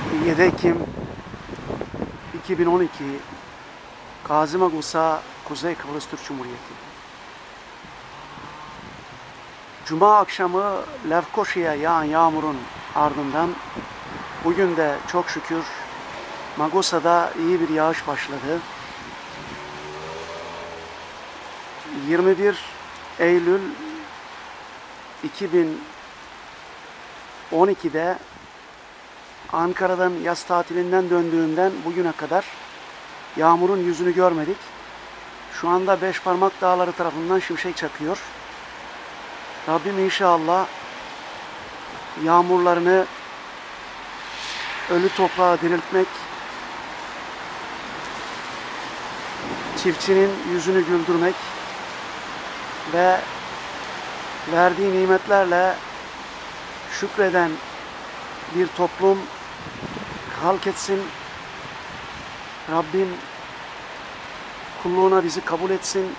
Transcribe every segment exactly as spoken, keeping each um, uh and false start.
yedi Ekim iki bin on iki Gazi Magusa, Kuzey Kıbrıs Türk Cumhuriyeti. Cuma akşamı Lefkoşa'ya yağan yağmurun ardından bugün de çok şükür Magosa'da iyi bir yağış başladı. yirmi bir Eylül iki bin on iki'de Ankara'dan yaz tatilinden döndüğümden bugüne kadar yağmurun yüzünü görmedik. Şu anda Beşparmak Dağları tarafından şimşek çakıyor. Rabbim inşallah yağmurlarını ölü toprağa diriltmek, çiftçinin yüzünü güldürmek ve verdiği nimetlerle şükreden bir toplum halk etsin. Rabbim kulluğuna bizi kabul etsin.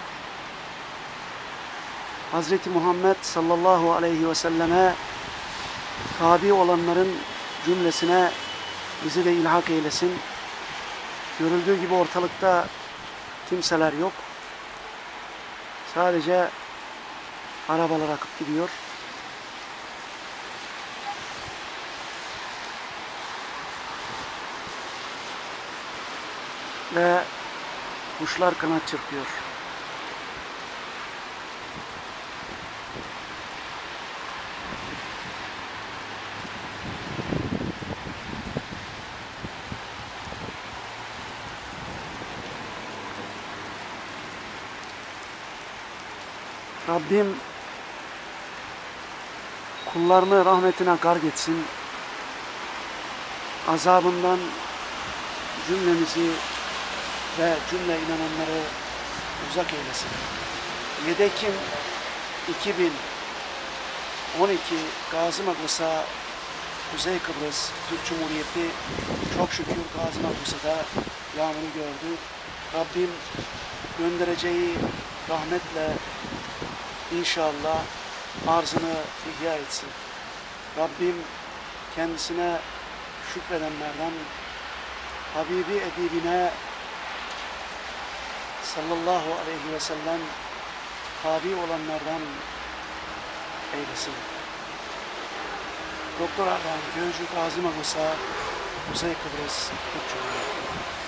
Hazreti Muhammed sallallahu aleyhi ve selleme tabi olanların cümlesine bizi de ilhak eylesin. Görüldüğü gibi ortalıkta kimseler yok. Sadece arabalar akıp gidiyor. Ve kuşlar kanat çırpıyor. Rabbim kullarını rahmetine gark etsin. Azabından cümlemizi ve cümle inananları uzak eylesin. yedi Ekim iki bin on iki Gazi Magusa, Kuzey Kıbrıs Türk Cumhuriyeti çok şükür Gazi Magusa'da yağmuru gördü. Rabbim göndereceği rahmetle İnşallah arzını ihya etsin. Rabbim kendisine şükredenlerden, Habibi edibine sallallahu aleyhi ve sellem tabi olanlardan eylesin. Doktor Ardahan Köycü, Gazi Magusa, Kuzey Kıbrıs Türk Cumhuriyeti.